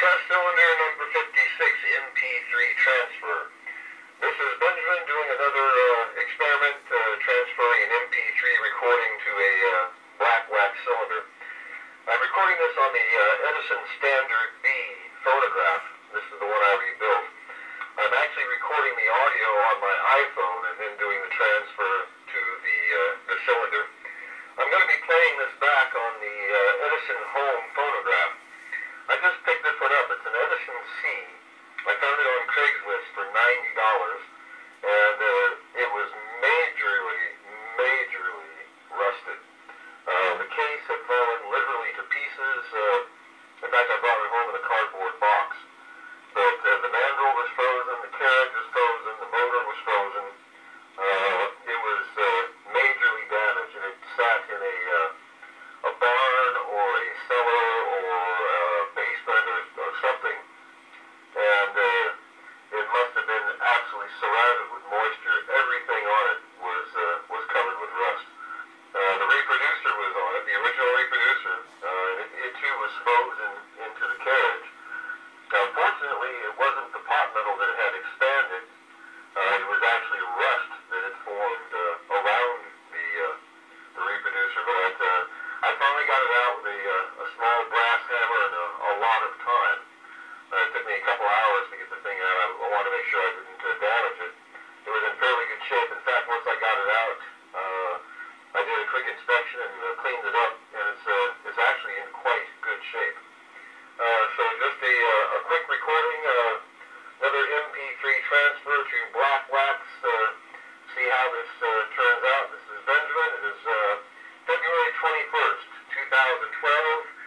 Brass cylinder number 56, MP3 transfer. This is Benjamin doing another experiment transferring an MP3 recording to a black wax cylinder. I'm recording this on the Edison Standard B phonograph. This is the one I rebuilt. I'm actually recording the audio on my iPhone and then doing the transfer to the cylinder. I'm going to be playing this back on the Edison Home phonograph. I just picked this one up. It's an Edison C. I found it on Craigslist for $90, and it was majorly rusted. The case had fallen literally to pieces. In fact, I brought it home in a cardboard box. But the mandrel was frozen, the carriage was frozen, the motor was frozen. It was majorly damaged, and it sat in a barn or a cellar or a basement or something. And it must have been absolutely surrounded with moisture. Everything on it was covered with rust. The reproducer was on it, the original reproducer. It too was frozen into the carriage. Now, fortunately, it wasn't the pot metal that had expanded. It was actually rust that had formed around the reproducer. But I finally got it out with a small brass hammer and a lot of time. It took me a couple hours to get the thing out. I wanted to make sure I didn't damage it. It was in fairly good shape. In fact, once I got it out, I did a quick inspection and cleaned it up, and it's actually in quite good shape. So just a quick recording, another MP3 transfer to black wax. See how this turns out. This is Benjamin. It is February 21st, 2012.